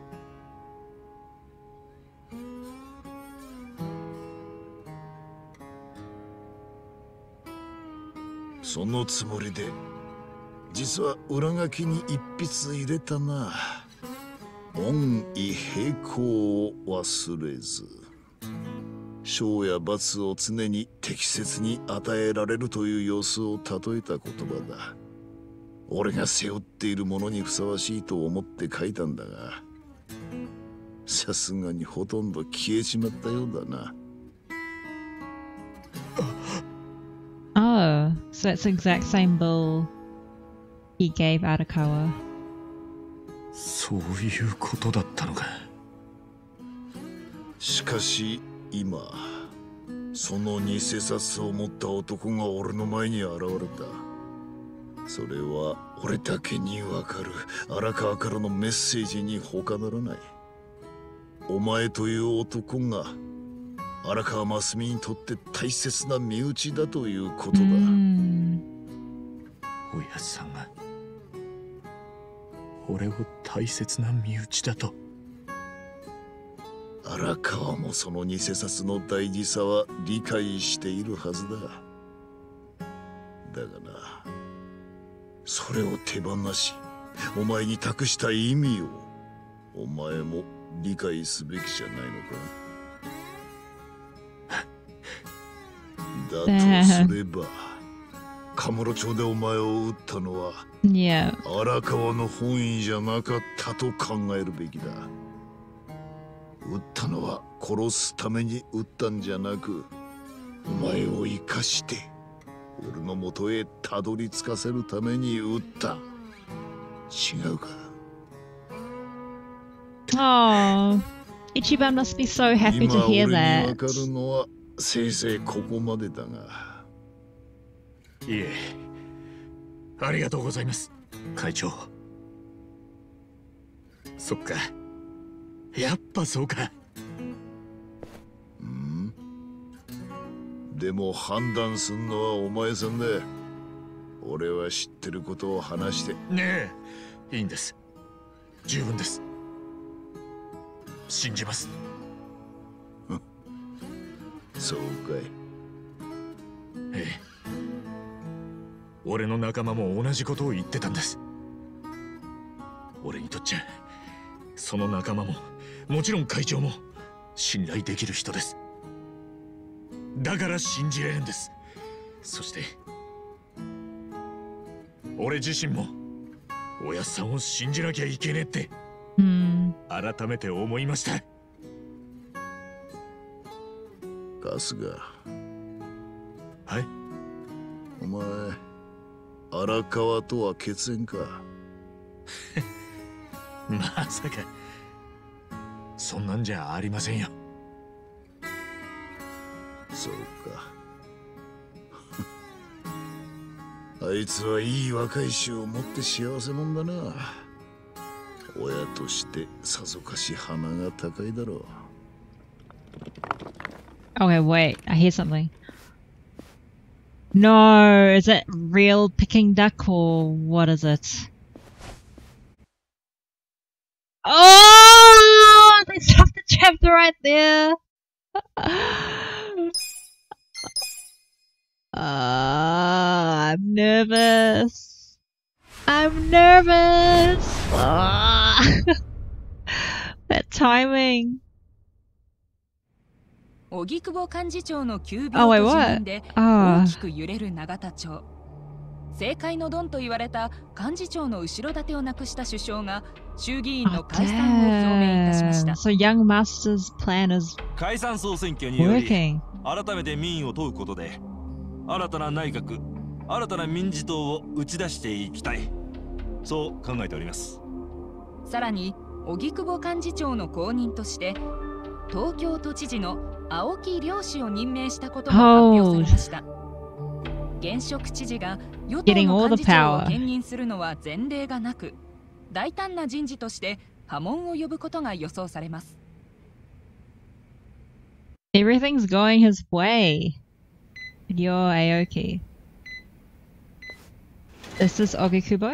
そのつもりで実は裏書きに一筆入れたな。恩義平行を忘れず、賞や罰を常に適切に与えられるという様子を例えた言葉だ。俺が背負っているものにふさわしいと思って書いたんだが、さすがにほとんど消えちまったようだな。 Oh, so it's the exact same bill he gave Arakawa. そういうことだったのか。 しかし今その偽札を持った男が俺の前に現れた。それは俺だけにわかる荒川からのメッセージに他ならない。お前という男が荒川真澄にとって大切な身内だということだ。 おやじさんが俺を大切な身内だと。 荒川もその偽札の大事さは理解しているはずだ。だがな、それを手放しお前に託した意味をお前も理解すべきじゃないのか。だとすればカムロ町でお前を撃ったのは荒川の本意じゃなかったと考えるべきだ。撃ったのは殺すために撃ったんじゃなく、お前を生かして俺の元へたどり着かせるために撃った。違うか。 Oh, Ichiban must be so happy to hear 今俺に that. わかるのはせいぜいここまでだが。 いえ、ありがとうございます会長。そっか、やっぱそうか。 でも判断すんのはお前さんだ。俺は知ってることを話して。 ねえ、いいんです。十分です。信じます。 そうかい。 ええ、 俺の仲間も同じことを言ってたんです。俺にとっちゃその仲間ももちろん会長も信頼できる人です。だから信じれるんです。そして俺自身もおやっさんを信じなきゃいけねえって改めて思いました。 春日。 はい。 お前荒川とは血縁か。 まさかそんなんじゃありませんよ。 そうか。あいつはいい若い衆を持って幸せ者だな。親としてさぞかし鼻が高いだろう。 Okay, wait. I hear something. No, is it real Peking duck or what is it? Oh, they stopped the chapter right there. I'm nervous. I'm nervous. That timing. 荻窪幹事長の急病と辞任で大きく揺れる永田町。政界のドンと言われた幹事長の後ろ盾をなくした首相が衆議院の解散を表明いたしました。 So Young Master's plan is 解散総選挙により working. 改めて民意を問うことで新たな内閣、新たな民事党を打ち出していきたい、そう考えております。 さらに荻窪幹事長の後任として東京都知事の青木良氏を任命したことも発表されました。現職知事が与党の幹事長を兼任するのは前例がなく、大胆な人事として波紋を呼ぶことが予想されます。 Everything's going his way. You're Aoki. Is this Ogikubo?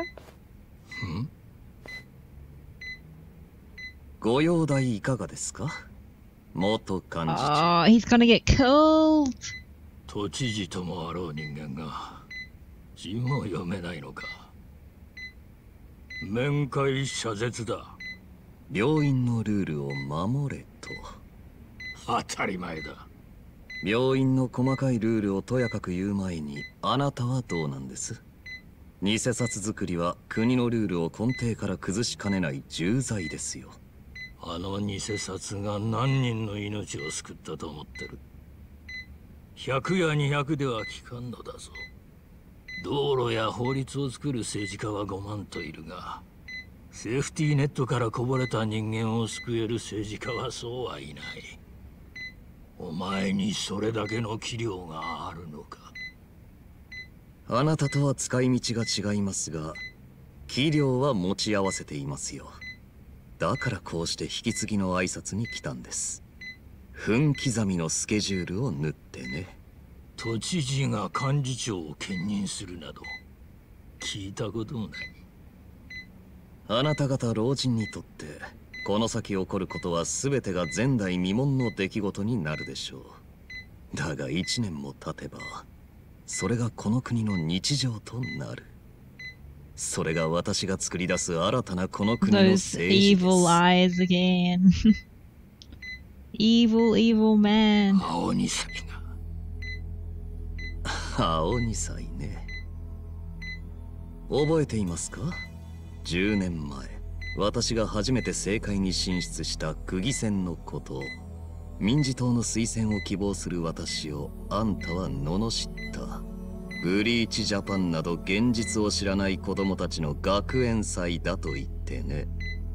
ご容体いかがですか？元幹事長。 Oh, he's gonna get killed. 都知事ともあろう人間が字も読めないのか。面会謝絶だ。 病院のルールを守れと。 当たり前だ。 病院の細かいルールをとやかく言う前にあなたはどうなんです？偽札作りは国のルールを根底から崩しかねない重罪ですよ。 あの偽札が何人の命を救ったと思ってる。100や200では効かんのだぞ。道路や法律を作る政治家は5万といるが、セーフティーネットからこぼれた人間を救える政治家はそうはいない。お前にそれだけの器量があるのか。 あなたとは使い道が違いますが、器量は持ち合わせていますよ。だからこうして引き継ぎの挨拶に来たんです。分刻みのスケジュールを縫ってね。 都知事が幹事長を兼任するなど聞いたこともない。 あなた方老人にとってこの先起こることは全てが前代未聞の出来事になるでしょう。だが1年も経てばそれがこの国の日常となる。それが私が作り出す新たなこの国の政治です。 Those evil eyes again. Evil, evil man. 青二歳が。青二歳ね。覚えていますか？10年前、私が初めて政界に進出した区議選のことを。民事党の推薦を希望する私をあんたは罵った。ブリーチジャパンなど現実を知らない子供たちの学園祭だと言ってね。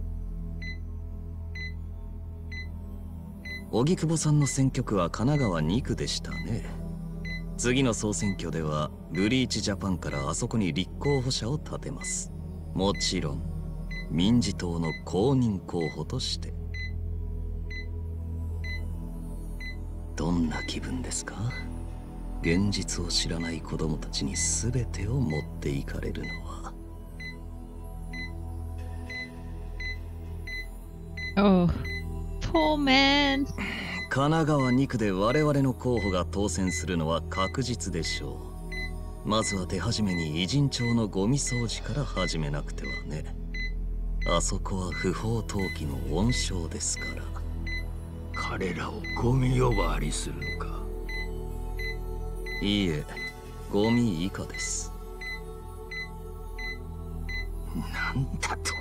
荻窪さんの選挙区は神奈川2区でしたね。次の総選挙ではブリーチジャパンからあそこに立候補者を立てます。もちろん民事党の公認候補として。どんな気分ですか？現実を知らない子供たちに全てを持っていかれるのは。 Oh, poor man. 神奈川2区で我々の候補が当選するのは確実でしょう。 まずは手始めに偉人町のゴミ掃除から始めなくてはね。あそこは不法投棄の温床ですから。 彼らをゴミ呼ばわりするのか。 いいえ、ゴミ以下です。 なんだと。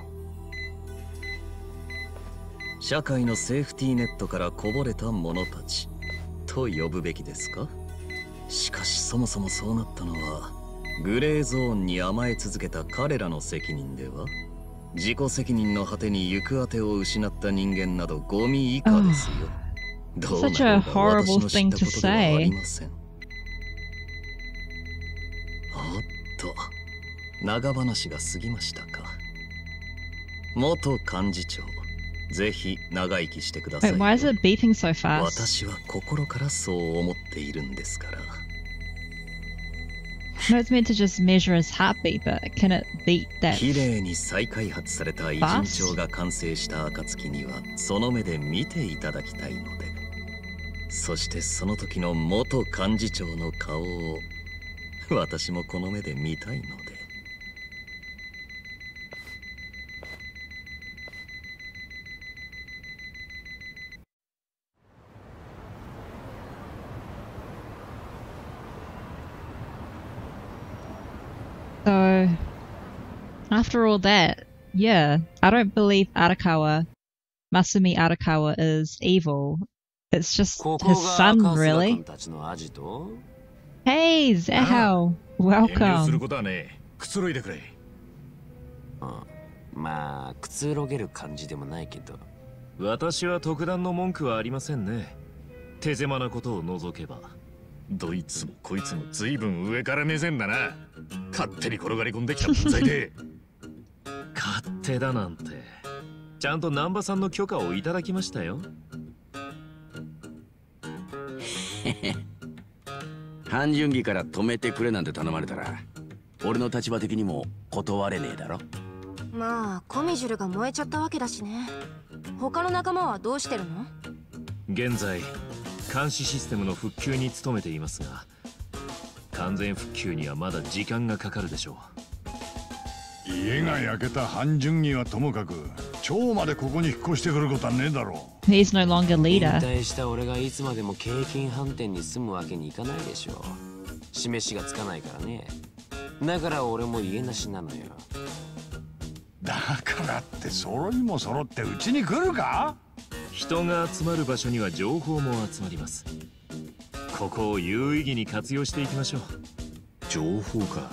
社会のセーフティーネットからこぼれた者たちと呼ぶべきですか。しかしそもそもそうなったのはグレーゾーンに甘え続けた彼らの責任では。自己責任の果てに行く当てを失った人間などゴミ以下ですよ。どうなろうが私の知ったことではありません。おっと、長話が過ぎましたか。元幹事長、ぜひ長生きしてください。 Wait, why is it beeping so fast? 私は心からそう思っているんですから。 No, it's meant to just measure his heartbeat, but can it beat that? 綺麗に再開発された偉人帳が完成した暁にはその目で見ていただきたいので、そしてその時の元幹事長の顔を私もこの目で見たいので。 So, after all that, yeah, I don't believe Arakawa, Masumi Arakawa is evil. It's just his son, really. Hey, Zahao, welcome. まあ、くつろげる感じでもないけど。 私は特段の文句はありませんね。手狭なことを除けば。どいつもこいつも随分上から目線だな。勝手に転がり込んできた分際で。勝手だなんて。ちゃんと南波さんの許可をいただきましたよ。 半純義から止めてくれなんて頼まれたら、俺の立場的にも断れねえだろ。 まあコミジュルが燃えちゃったわけだしね。他の仲間はどうしてるの？ 現在監視システムの復旧に努めていますが、完全復旧にはまだ時間がかかるでしょう。家が焼けた半純義はともかく、蝶までここに引っ越してくることはねえだろう。He's no longer leader. 引退した俺がいつまでも京浜飯店に住むわけにいかないでしょう。示しがつかないからね。だから俺も家なしなのよ。 だからって揃いも揃ってうちに来るか？ 人が集まる場所には情報も集まります。ここを有意義に活用していきましょう。 情報か。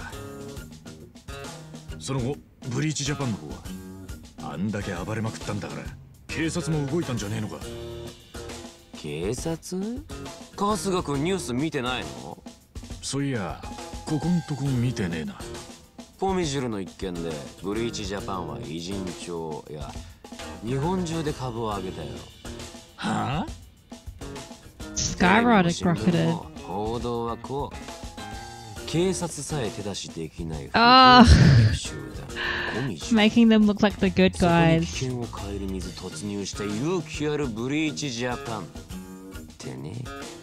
その後ブリーチジャパンの方はあんだけ暴れまくったんだから警察も動いたんじゃねえのか。 警察？春日君ニュース見てないの？ そういやここんとこ見てねえな。 コミジュルの一件でブリーチジャパンは偉人帳や日本中で株を上げたよ。 はあ？ Skyrocketed. 報道はこう。警察さえ手出しできない。 Making them look like the good guys. 危険を顧みず突入した勇気あるブリーチジャパンってね。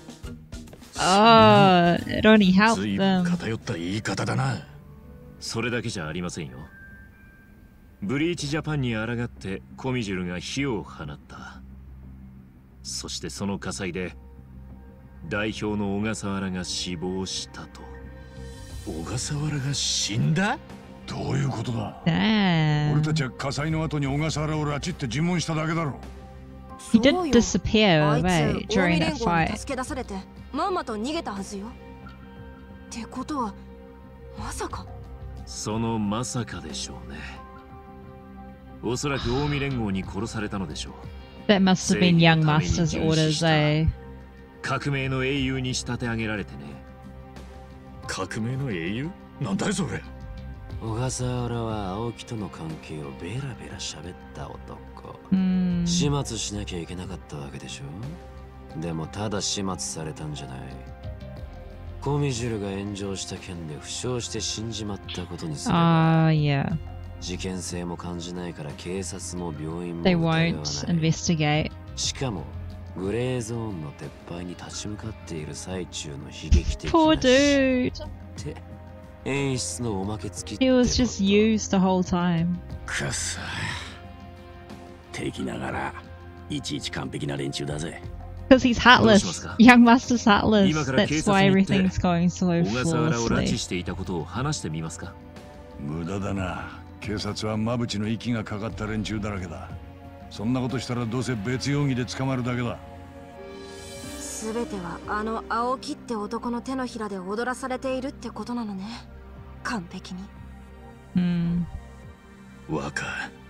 It only helped them. 偏った言い方だな。それだけじゃありませんよ。ブリーチジャパンに抗ってコミジュルが火を放った。そしてその火災で代表の小笠原が死亡したと。小笠原が死んだ？ どういうことだ？ 俺たちは火災の後に小笠原を拉致って尋問しただけだろ。 He did disappear away during that fight. 助け出されてまんまと逃げたはずよ。ってことはまさか。 そのまさかでしょうね。おそらく近江連合に殺されたのでしょう。 That must have been Young Master's orders, eh? 革命の英雄に仕立て上げられてね。革命の英雄？なんだいそれ。 小笠原は青木との関係をベラベラ喋った男。始末しなきゃいけなかったわけでしょ。でもただ始末されたんじゃない。コミジュルが炎上した件で負傷して死んじまったことにすれば、 yeah. 事件性も感じないから警察も病院も They won't investigate. しかもグレーゾーンの撤廃に立ち向かっている最中の悲劇的な Poor dude. って演出のおまけ付き。 He was just used the whole time. くそ。敵ながらいちいち完璧な連中だぜ。 Because he's heartless. Young Master's heartless. That's why everything's going so 小笠原を拉致 flawlessly. していたことを話してみますか。 無駄だな。警察は真淵の息がかかった連中だらけだ。そんなことしたらどうせ別容疑で捕まるだけだ。 すべてはあの青木って男の手のひらで踊らされているってことなのね。完璧に。 若。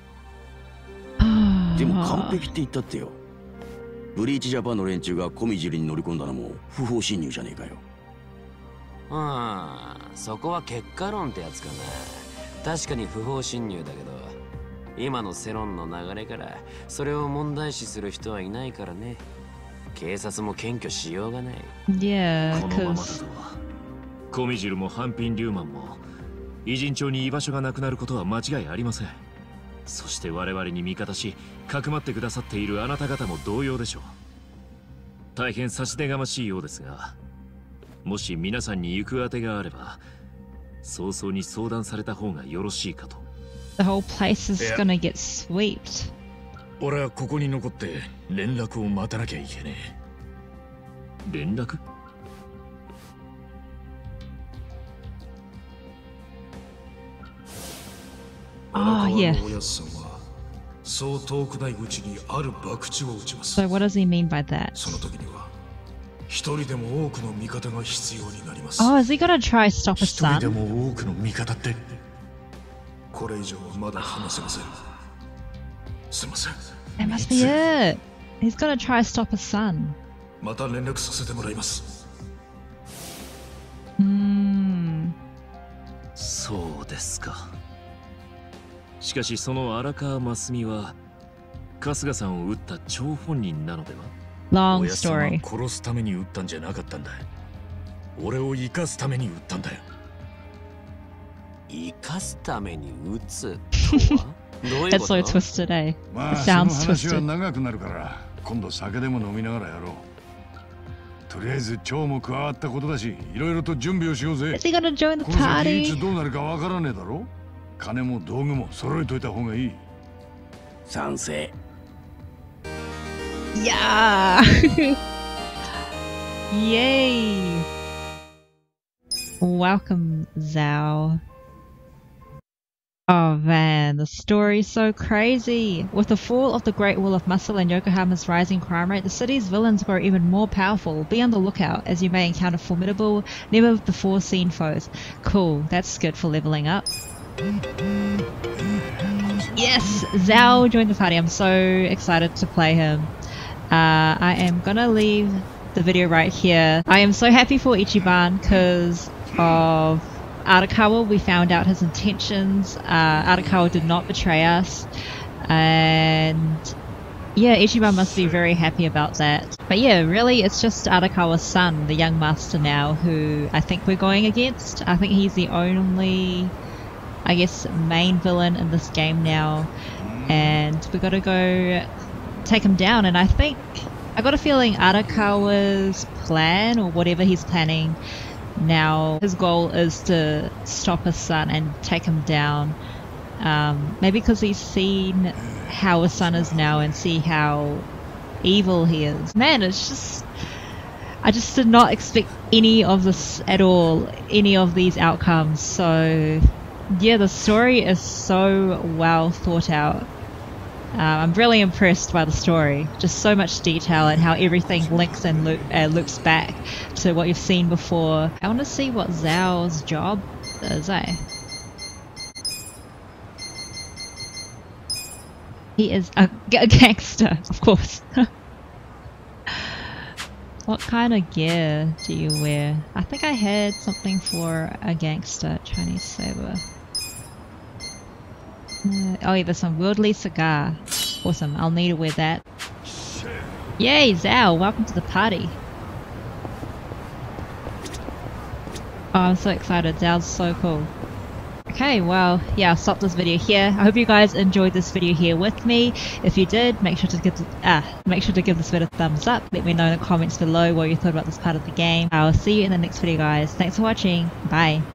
でも完璧って言ったってよ。ブリーチジャパンの連中がコミジルに乗り込んだのも不法侵入じゃねえかよ。 そこは結果論ってやつかな。確かに不法侵入だけど、今の世論の流れからそれを問題視する人はいないからね。警察も検挙しようがない。 Yeah, このままだとコミジルもハンピン・リューマンも偉人町に居場所がなくなることは間違いありません。そして我々に味方し、かくまってくださっているあなた方も同様でしょう。大変差し出がましいようですが、もし皆さんに行くあてがあれば、早々に相談された方がよろしいかと。 The whole place is gonna get swept. 俺はここに残って連絡を待たなきゃいけねえ。連絡？ Ah, yes. そう遠くないうちにある博打を打ちます。 So what does he mean by that? その時には一人でも多くの味方が必要になります。 Oh, is he gonna try stop his 一人 son? でも多くの味方って。 これ以上はまだ話せません。すみません。 That must be it. He's gonna try stop his son. また連絡させてもらいます。 そうですか。しかしその荒川真澄は春日さんを撃った張本人なのでは？ Long story. 殺すために撃ったんじゃなかったんだ。俺を生かすために撃ったんだよ。 生かすために撃つとは？どういうこと？ That's so twisted, eh? まあ、その話は長くなるから今度酒でも飲みながらやろう。とりあえず蝶も加わったことだし、いろいろと準備をしようぜ。 Is he gonna join the この先い party? つどうなるかわからねえだろ。金も道具も揃えといた方がいい。 賛成。 Yeah! Yay! Welcome, Zhao. Oh man, the story's so crazy. With the fall of the Great Wall of Muscle and Yokohama's rising crime rate, the city's villains grow even more powerful. Be on the lookout as you may encounter formidable, never-before-seen foes. Cool, that's good for leveling up. Yes, Zhao joined the party. I'm so excited to play him. I am gonna leave the video right here. I am so happy for Ichiban because of Arakawa. We found out his intentions. Arakawa did not betray us, and yeah, Ichiban must be very happy about that. But yeah, really it's just Arakawa's son, the young master now, who I think we're going against. I think he's the only, I guess, main villain in this game now, and we gotta go take him down. And I think I got a feeling Arakawa's plan, or whatever he's planning now, his goal is to stop his son and take him down. Maybe because he's seen how his son is now and see how evil he is. Man, it's just, I just did not expect any of this at all, any of these outcomes. So yeah, the story is so well thought out. I'm really impressed by the story. Just so much detail and how everything links and loops back to what you've seen before. I want to see what Zhao's job is, eh? He is a gangster, of course. What kind of gear do you wear? I think I had something for a gangster, Chinese saber. Oh yeah, there's some worldly cigar. Awesome, I'll need to wear that. Yay, Zhao, welcome to the party. Oh, I'm so excited, Zhao's so cool. Okay, well, yeah, I'll stop this video here. I hope you guys enjoyed this video here with me. If you did, make sure to give this video a thumbs up. Let me know in the comments below what you thought about this part of the game. I'll see you in the next video, guys. Thanks for watching. Bye.